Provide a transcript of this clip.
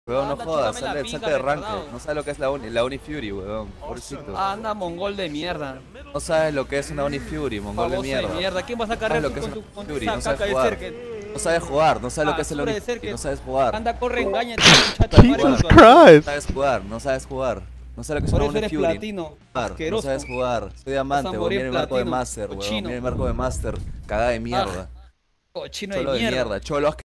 Weón, no Anda, jodas, chúpame la salte pinga, de ranked. retardado. No sabes lo que es la Uni Fury, weón. Pobrecito. Anda, mongol de mierda. No sabes lo que es una Uni Fury, mongol de Baboso de mierda. mierda. ¿Quién vas a No sabes cargar lo tú que es con una tu, Uni con Fury, esa no sabes caca de jugar. cerque? No sabes jugar, no sabes lo que es el Basura Uni de Fury, cerque. no sabes jugar. Anda, corre, engáñate, concha tu madre, Jugar. Jesus con tu amigo. No Christ. sabes jugar, no sabes jugar. No sabes lo que es Por una eso Uni eres Fury. platino, No sabes asqueroso. jugar. Soy Vas a diamante, weón. morir Mira el marco de platino, Master, weón. cochino. Mira el marco de Master. Cagada de Ah, mierda. cochino de Cholo de mierda. mierda. Cholo